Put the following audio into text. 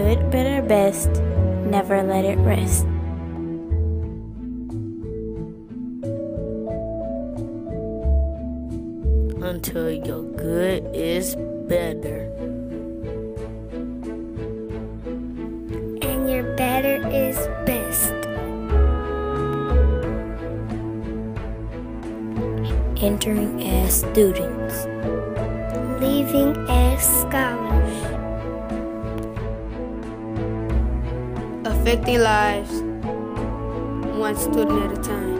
good, better, best, never let it rest. Until your good is better. And your better is best. Entering as students. Leaving as scholars. Affecting lives, one student at a time.